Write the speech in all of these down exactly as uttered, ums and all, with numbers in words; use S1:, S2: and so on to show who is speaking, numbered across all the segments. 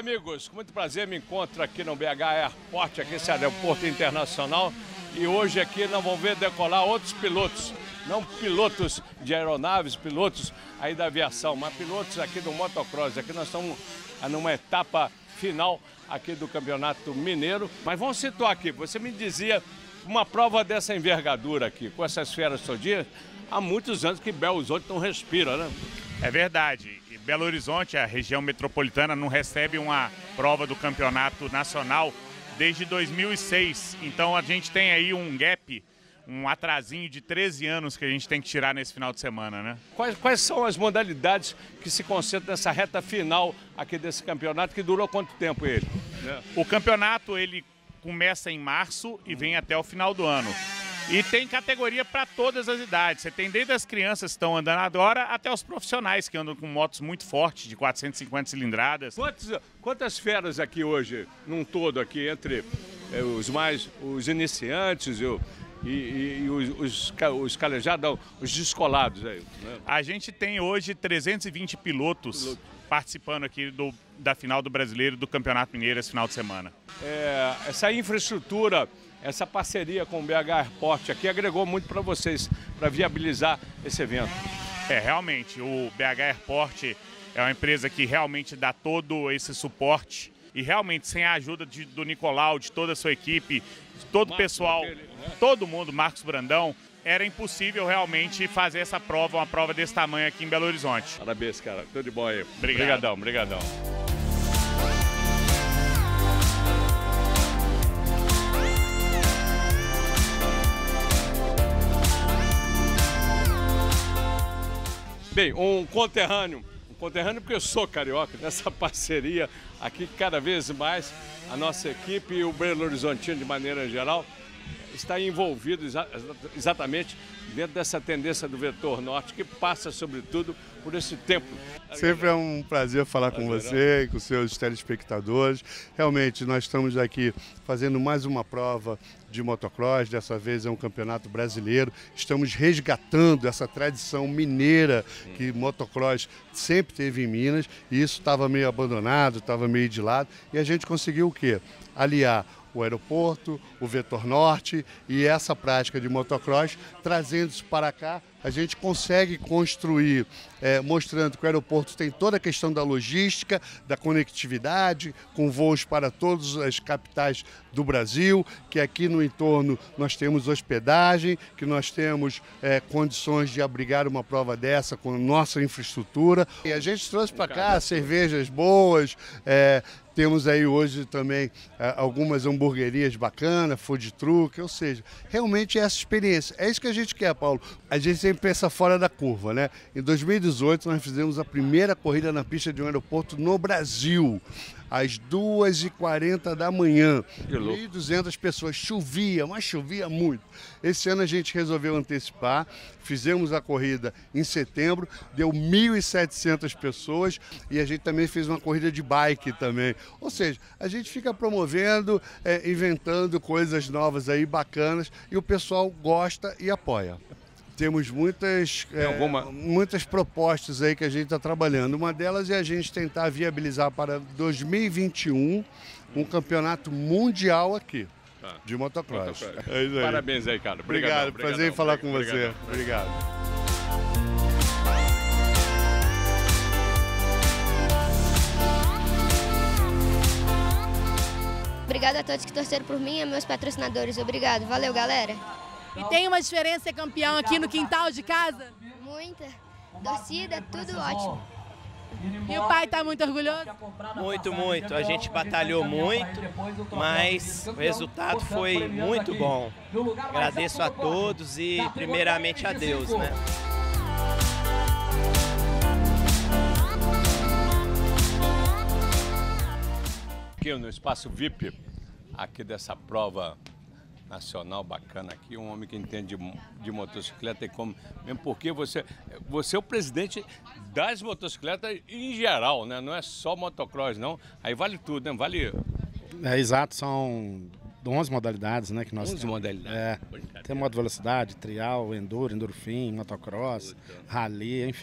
S1: amigos, com muito prazer me encontro aqui no B H Airport, aqui esse aeroporto internacional, e hoje aqui nós vamos ver decolar outros pilotos, não pilotos de aeronaves, pilotos aí da aviação, mas pilotos aqui do motocross. Aqui nós estamos numa etapa final aqui do Campeonato Mineiro, mas vamos situar aqui, você me dizia, uma prova dessa envergadura aqui, com essas feras todinhas, há muitos anos que Belo Horizonte não respira, né?
S2: É verdade. Belo Horizonte, a região metropolitana, não recebe uma prova do campeonato nacional desde dois mil e seis. Então a gente tem aí um gap, um atrasinho de treze anos que a gente tem que tirar nesse final de semana, né?
S1: Quais, quais são as modalidades que se concentram nessa reta final aqui desse campeonato, que durou quanto tempo ele?
S2: O campeonato, ele começa em março e vem até o final do ano. E tem categoria para todas as idades. Você tem desde as crianças que estão andando agora até os profissionais que andam com motos muito fortes, de quatrocentas e cinquenta cilindradas.
S1: Quantos, quantas feras aqui hoje, num todo aqui, entre eh, os mais, os iniciantes e, e, e os, os, os calejados, os descolados aí? Né?
S2: A gente tem hoje trezentos e vinte pilotos Piloto. participando aqui do, da final do Brasileiro do Campeonato Mineiro esse final de semana.
S1: É, essa infraestrutura, essa parceria com o B H Airport aqui agregou muito para vocês, para viabilizar esse evento.
S2: É, realmente, o B H Airport é uma empresa que realmente dá todo esse suporte e realmente sem a ajuda de, do Nicolau, de toda a sua equipe, de todo o pessoal, aquele, né? Todo mundo, Marcos Brandão, era impossível realmente fazer essa prova, uma prova desse tamanho aqui em Belo Horizonte.
S1: Parabéns, cara. Tudo de bom aí.
S2: Obrigado.
S1: Obrigadão, obrigadão. Bem, um conterrâneo, um conterrâneo porque eu sou carioca, nessa parceria aqui cada vez mais, a nossa equipe e o Belo Horizontino de maneira geral está envolvido exa exatamente dentro dessa tendência do vetor norte que passa sobretudo por esse templo.
S3: Sempre é um prazer falar com você e com seus telespectadores. Realmente nós estamos aqui fazendo mais uma prova de motocross, dessa vez é um campeonato brasileiro. Estamos resgatando essa tradição mineira que motocross sempre teve em Minas, e isso estava meio abandonado, estava meio de lado, e a gente conseguiu o quê? Aliar o aeroporto, o Vetor Norte e essa prática de motocross, trazendo isso para cá, a gente consegue construir, é, mostrando que o aeroporto tem toda a questão da logística, da conectividade, com voos para todas as capitais do Brasil, que aqui no entorno nós temos hospedagem, que nós temos é, condições de abrigar uma prova dessa com nossa infraestrutura. E a gente trouxe para cá cervejas boas, é, temos aí hoje também é, algumas hamburguerias bacanas, food truck, ou seja, realmente é essa experiência. É isso que a gente quer, Paulo. A gente sempre pensa fora da curva, né? Em dois mil e dezoito nós fizemos a primeira corrida na pista de um aeroporto no Brasil, às duas e quarenta da manhã, mil e duzentas pessoas, chovia, mas chovia muito. Esse ano a gente resolveu antecipar, fizemos a corrida em setembro, deu mil e setecentas pessoas e a gente também fez uma corrida de bike também. Ou seja, a gente fica promovendo, é, inventando coisas novas aí, bacanas, e o pessoal gosta e apoia. Temos muitas, é, alguma... muitas propostas aí que a gente está trabalhando. Uma delas é a gente tentar viabilizar para dois mil e vinte e um um campeonato mundial aqui, ah, de motocross.
S1: motocross. É isso aí. Parabéns aí, cara.
S3: Obrigado, obrigado prazer em falar com você. Obrigado.
S4: Obrigado a todos que torceram por mim e a meus patrocinadores. Obrigado. Valeu, galera.
S5: E tem uma diferença ser campeão aqui no quintal de casa?
S4: Muita. Torcida, tudo ótimo.
S5: E o pai está muito orgulhoso?
S6: Muito, muito. A gente batalhou muito, mas o resultado foi muito bom. Agradeço a todos e primeiramente a Deus, né?
S1: Aqui no espaço V I P, aqui dessa prova nacional bacana aqui, um homem que entende de, de motocicleta e como, mesmo porque você, você é o presidente das motocicletas em geral, né? Não é só motocross, não. Aí vale tudo, né? Vale...
S7: É, exato, são onze modalidades, né? Que nós
S1: onze
S7: temos.
S1: modalidades.
S7: É, tem moto velocidade, trial, enduro, enduro fim, motocross, rally, enfim.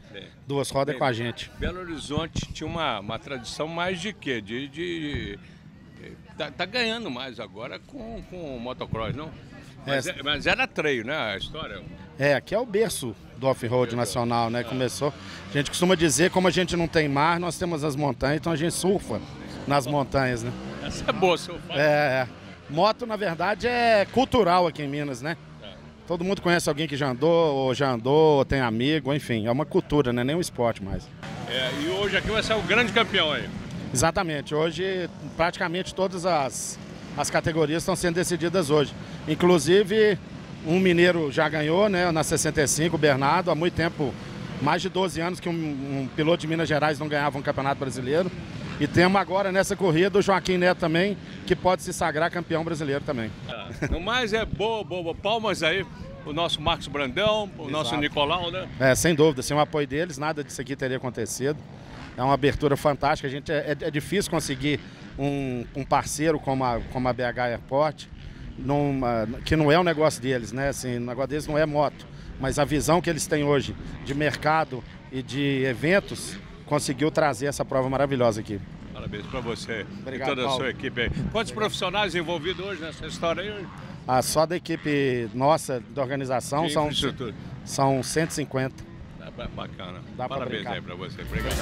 S7: duas rodas
S1: Bem,
S7: com a gente.
S1: Belo Horizonte tinha uma, uma tradição mais de quê? De... de, de tá, tá ganhando mais agora com, com o motocross, não? Mas,
S7: É.
S1: é, mas era treino, né, a história?
S7: É, aqui é o berço do off-road nacional, né? Começou. A gente costuma dizer, como a gente não tem mar, nós temos as montanhas, então a gente surfa nas montanhas, né?
S1: Essa é boa, seu pai.
S7: É, é. Moto, na verdade, é cultural aqui em Minas, né? Todo mundo conhece alguém que já andou, ou já andou, ou tem amigo, enfim, é uma cultura, né? Nem um esporte mais.
S1: É, e hoje aqui vai ser o grande campeão aí.
S7: Exatamente, hoje praticamente todas as, as categorias estão sendo decididas hoje. Inclusive, um mineiro já ganhou, né? Na sessenta e cinco, o Bernardo, há muito tempo, mais de doze anos que um, um piloto de Minas Gerais não ganhava um campeonato brasileiro. E temos agora nessa corrida o Joaquim Neto também, que pode se sagrar campeão brasileiro também.
S1: É. No mais é boa, boa, palmas aí, o nosso Marcos Brandão, o
S7: Exato.
S1: nosso Nicolau, né?
S7: É, sem dúvida, sem o apoio deles, nada disso aqui teria acontecido. É uma abertura fantástica, a gente, é, é difícil conseguir um, um parceiro como a, como a B H Airport, numa, que não é um negócio deles, né? Assim, o negócio deles não é moto, mas a visão que eles têm hoje de mercado e de eventos conseguiu trazer essa prova maravilhosa aqui.
S1: Parabéns para você
S7: Obrigado,
S1: e toda a
S7: Paulo.
S1: sua equipe aí. Quantos profissionais envolvidos hoje nessa história aí?
S7: Ah, só da equipe nossa, da organização,
S1: De
S7: são,
S1: infraestrutura.
S7: são cento e cinquenta.
S1: É ba- bacana.
S7: Dá pra
S1: Parabéns
S7: brincar.
S1: aí para você. Obrigado.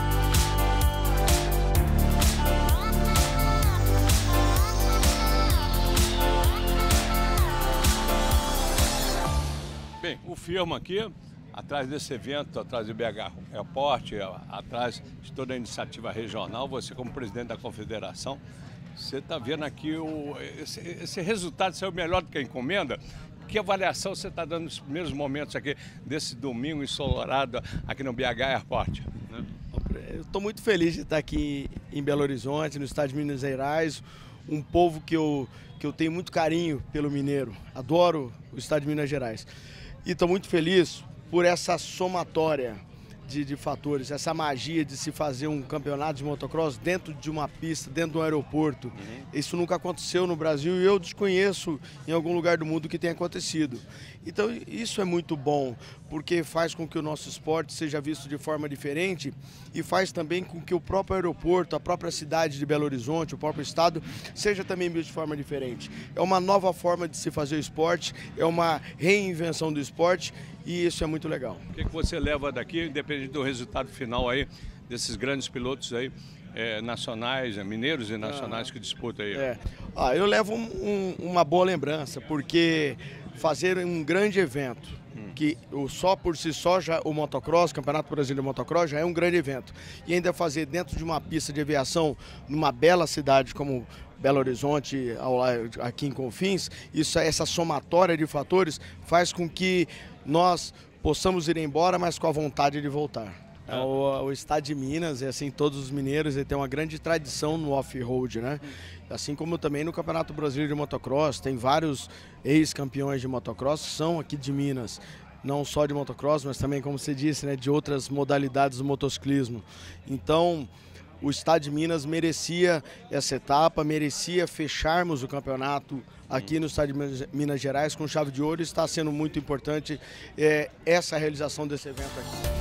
S1: Bem, o firma aqui, atrás desse evento, atrás do B H Airport, atrás de toda a iniciativa regional, você como presidente da confederação, você está vendo aqui o, esse, esse resultado saiu melhor do que a encomenda. Que avaliação você está dando nos primeiros momentos aqui desse domingo ensolarado aqui no B H Airport? Né?
S8: Eu estou muito feliz de estar aqui em Belo Horizonte, no estado de Minas Gerais, um povo que eu, que eu tenho muito carinho pelo mineiro, adoro o estado de Minas Gerais. E estou muito feliz por essa somatória de, de fatores, essa magia de se fazer um campeonato de motocross dentro de uma pista, dentro de um aeroporto. Uhum. Isso nunca aconteceu no Brasil e eu desconheço em algum lugar do mundo que tenha acontecido. Então isso é muito bom, porque faz com que o nosso esporte seja visto de forma diferente e faz também com que o próprio aeroporto, a própria cidade de Belo Horizonte, o próprio estado, seja também visto de forma diferente. É uma nova forma de se fazer o esporte, é uma reinvenção do esporte e isso é muito legal.
S1: O que, que você leva daqui, independente do resultado final aí, desses grandes pilotos aí, é, nacionais, mineiros e nacionais ah, que disputam aí?
S8: É. Ah, eu levo um, um, uma boa lembrança, porque fazer um grande evento, hum. que o, só por si só já, o motocross, Campeonato Brasileiro de Motocross já é um grande evento. E ainda fazer dentro de uma pista de aviação, numa bela cidade como Belo Horizonte, ao, aqui em Confins, isso, essa somatória de fatores faz com que nós possamos ir embora, mas com a vontade de voltar. Ah. O, o estado de Minas, e assim, todos os mineiros, ele tem uma grande tradição no off-road, né? Assim como também no Campeonato Brasileiro de Motocross, tem vários ex-campeões de motocross que são aqui de Minas. Não só de motocross, mas também, como você disse, né, de outras modalidades do motociclismo. Então, o estado de Minas merecia essa etapa, merecia fecharmos o campeonato aqui no estado de Minas Gerais com chave de ouro. Está sendo muito importante é, essa realização desse evento aqui.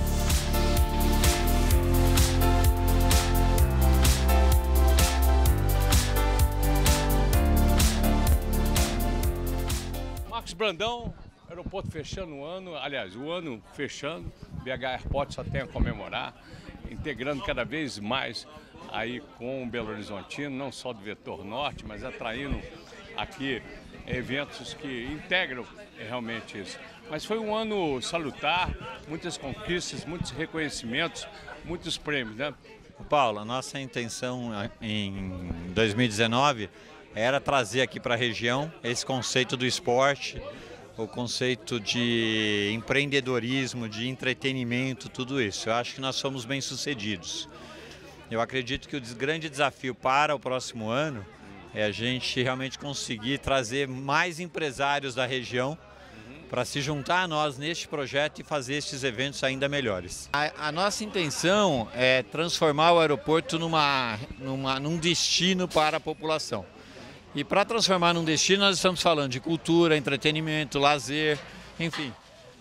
S1: Marcos Brandão, aeroporto fechando o ano, aliás, o ano fechando, B H Airport só tem a comemorar, integrando cada vez mais aí com o Belo Horizontino, não só do Vetor Norte, mas atraindo aqui eventos que integram realmente isso. Mas foi um ano salutar, muitas conquistas, muitos reconhecimentos, muitos prêmios, né?
S9: Paulo, a nossa intenção em dois mil e dezenove era trazer aqui para a região esse conceito do esporte, o conceito de empreendedorismo, de entretenimento, tudo isso. Eu acho que nós fomos bem-sucedidos. Eu acredito que o grande desafio para o próximo ano é a gente realmente conseguir trazer mais empresários da região para se juntar a nós neste projeto e fazer estes eventos ainda melhores. A, a nossa intenção é transformar o aeroporto numa, numa, num destino para a população. E para transformar num destino nós estamos falando de cultura, entretenimento, lazer, enfim.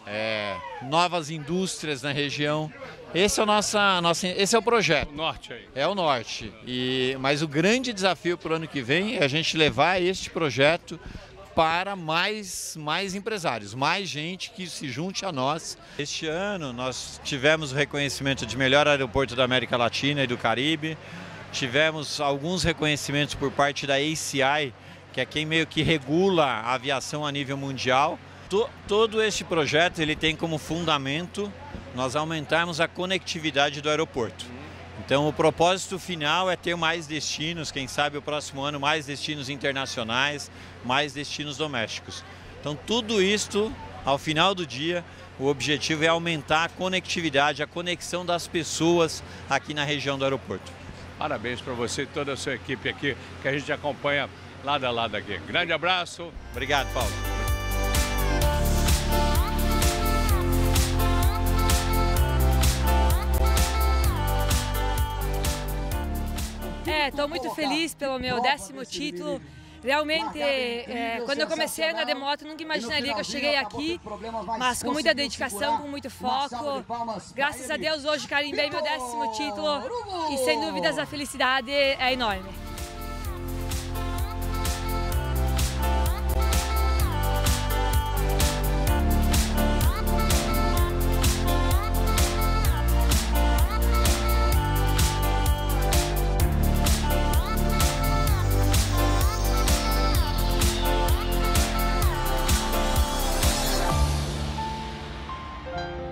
S9: é, novas indústrias na região. Esse é o, nossa, nossa, esse é o projeto.
S1: O norte aí.
S9: É o norte. E, mas o grande desafio para o ano que vem é a gente levar este projeto para mais, mais empresários, mais gente que se junte a nós. Este ano nós tivemos o reconhecimento de melhor aeroporto da América Latina e do Caribe, tivemos alguns reconhecimentos por parte da A C I, que é quem meio que regula a aviação a nível mundial. Todo este projeto ele tem como fundamento nós aumentarmos a conectividade do aeroporto. Então o propósito final é ter mais destinos, quem sabe o próximo ano mais destinos internacionais, mais destinos domésticos. Então tudo isto, ao final do dia, o objetivo é aumentar a conectividade, a conexão das pessoas aqui na região do aeroporto.
S1: Parabéns para você e toda a sua equipe aqui, que a gente acompanha lado a lado aqui. Grande abraço.
S9: Obrigado, Paulo.
S10: É, estou muito feliz pelo meu décimo título. Realmente, é, quando eu comecei a andar de moto, nunca imaginaria que eu cheguei aqui, mas com muita dedicação, com muito foco. Graças a Deus, hoje carimbei meu décimo título e, sem dúvidas, a felicidade é enorme.
S11: Thank you.